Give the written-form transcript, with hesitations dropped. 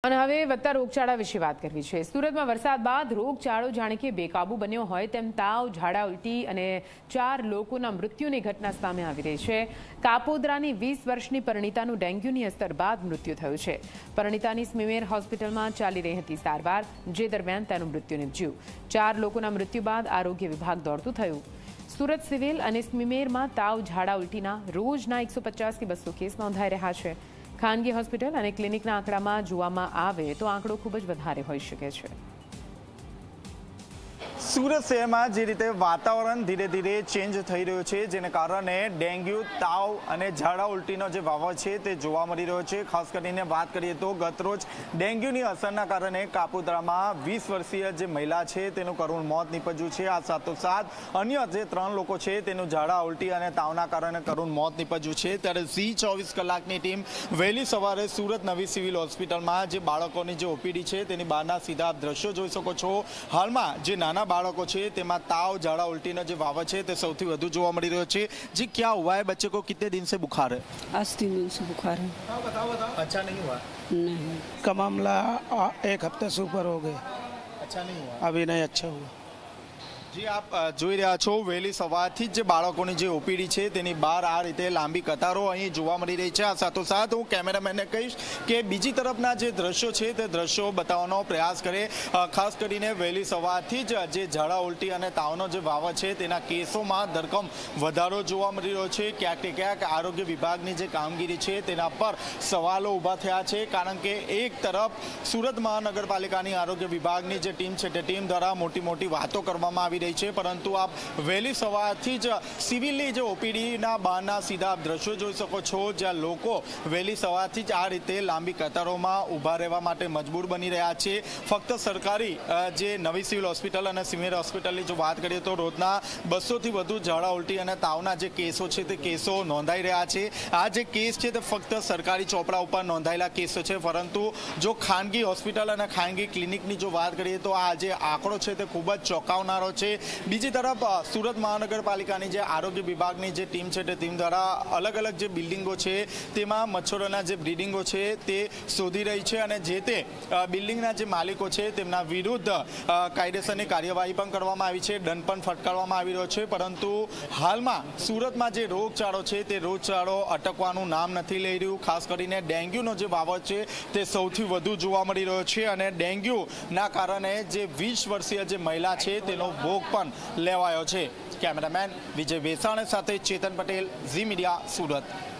અને હવે વધતા રોગચાળા વિશે વાત કરવી છે। સુરતમાં વરસાદ બાદ રોગચાળો જાણે કે બેકાબુ બન્યો હોય તેમ તાવ, ઝાડા, ઉલટી અને 4 લોકોના મૃત્યુની ઘટના સામે આવી રહી છે। કાપોદ્રાની 20 વર્ષની પરિણીતાનું ડેન્ગ્યુની અસર બાદ મૃત્યુ થયું છે। પરિણીતાની સ્મીમેર હોસ્પિટલમાં ચાલી રહી હતી સારવાર, જે દરમિયાન તેનું મૃત્યુ નીપજ્યું। 4 લોકોના મૃત્યુ બાદ આરોગ્ય વિભાગ દોડતું થયું। સુરત સિવિલ અને સ્મીમેરમાં તાવ, ઝાડા, ઉલટીના રોજના 150 થી 200 કેસ નોંધાઈ રહ્યા છે। ખાનગી હોસ્પિટલ અને ક્લિનિકના આંકડામાં જોવામાં આવે તો આંકડો ખૂબ જ વધારે હોઈ શકે છે। સુરત શહેરમાં જે રીતે વાતાવરણ ધીરે ધીરે ચેન્જ થઈ રહ્યું છે, જેને કારણે ડેન્ગ્યુ, તાવ અને ઝાડા ઉલટીનો જે વાવર છે તે જોવા મળી રહ્યો છે। ખાસ કરીને વાત કરીએ તો ગતરોજ ડેન્ગ્યુની અસરના કારણે કાપોદ્રામાં 20 વર્ષીય જે મહિલા છે તેનું કરુણ મોત નીપજ્યું છે। આ સાથોસાથ અન્ય જે 3 લોકો છે તેનું ઝાડા ઉલટી અને તાવના કારણે કરુણ મોત નીપજ્યું છે। ત્યારે ઝી 24 કલાકની ટીમ વહેલી સવારે સુરત નવી સિવિલ હોસ્પિટલમાં જે બાળકોની જે ઓપીડી છે તેની બહારના સીધા દ્રશ્યો જોઈ શકો છો। હાલમાં જે નાના बालकों છે તેમાં તાવ, ઝાડા, ઉल्टीનો જે વાવ છે તે સૌથી વધુ જોવા મળી રહ્યો છે। जी क्या हुआ है बच्चे को, कितने दिन से बुखार है? आज 3 दिन से बुखार है। बताओ। अच्छा नहीं हुआ? नहीं का मामला 1 हफ्ते से ऊपर हो गया। अच्छा नहीं हुआ? अभी नहीं अच्छा हुआ। जी आप જોઈ રહ્યા છો વહેલી સવારથી જ બાળકોની જે ઓપીડી છે તેની બહાર આ રીતે લાંબી કતારો અહીં જોવા મળી રહી છે। આ સાથોસાથ હું કેમેરામેનને કહીશ કે બીજી તરફના જે દ્રશ્યો છે તે દ્રશ્યો બતાવવાનો પ્રયાસ કરે। ખાસ કરીને વહેલી સવારથી જ જે ઝાડા ઉલટી અને તાવનો જે વાવ છે તેના કેસોમાં ધરખમ વધારો જોવા મળી રહ્યો છે। ક્યાંક ને ક્યાંક આરોગ્ય વિભાગની જે કામગીરી છે તેના પર સવાલો ઊભા થયા છે, કારણ કે એક તરફ સુરત મહાનગરપાલિકાની આરોગ્ય વિભાગની જે ટીમ છે તે ટીમ દ્વારા મોટી વાતો કરવામાં આવી રહી છે, પરંતુ આપ વહેલી સવારથી જ સિવિલની જે ઓપીડીના બહારના સીધા આપ દ્રશ્યો જોઈ શકો છો, જ્યાં લોકો વહેલી સવારથી જ આ રીતે લાંબી કતારોમાં ઊભા રહેવા માટે મજબૂર બની રહ્યા છે। ફક્ત સરકારી જે નવી સિવિલ હોસ્પિટલ અને સિવિલ હોસ્પિટલની જો વાત કરીએ તો રોજના 200થી વધુ ઝાડા ઉલટી અને તાવના જે કેસો છે તે કેસો નોંધાઈ રહ્યા છે। આ જે કેસ છે તે ફક્ત સરકારી ચોપડા ઉપર નોંધાયેલા કેસો છે, પરંતુ જો ખાનગી હોસ્પિટલ અને ખાનગી ક્લિનિકની જો વાત કરીએ તો આ જે આંકડો છે તે ખૂબ જ ચોંકાવનારો છે। બીજી તરફ સુરત મહાનગરપાલિકાની જે આરોગ્ય વિભાગની જે ટીમ છે તે ટીમ દ્વારા અલગ અલગ જે બિલ્ડિંગો છે તેમાં મચ્છરોના જે બ્રીડિંગો છે તે શોધી રહી છે, અને જે તે બિલ્ડિંગના જે માલિકો છે તેમના વિરુદ્ધ કાયદેસરની કાર્યવાહી પણ કરવામાં આવી છે, દંડ પણ ફટકારવામાં આવી રહ્યો છે। પરંતુ હાલમાં સુરતમાં જે રોગચાળો છે તે રોગચાળો અટકવાનું નામ નથી લઈ રહ્યું। ખાસ કરીને ડેન્ગ્યુનો જે વાવર છે તે સૌથી વધુ જોવા મળી રહ્યો છે, અને ડેન્ગ્યુના કારણે જે 20 વર્ષીય જે મહિલા છે તેનો ભોગ પણ લેવાયો છે। કેમેરામેન વિજય વેસાણ સાથે ચેતન પટેલ, ઝી મીડિયા, સુરત।